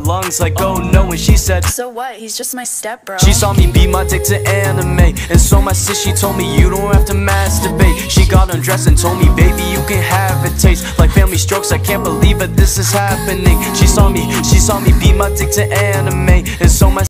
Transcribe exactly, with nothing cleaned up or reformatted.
lungs like oh no. And she said, so what, he's just my step bro. She saw me beat my dick to anime, and so my sis, she told me you don't have to masturbate. She got undressed and told me, baby, you can have it. Taste like family strokes, I can't believe it, this is happening. She saw me, she saw me beat my dick to anime, and so my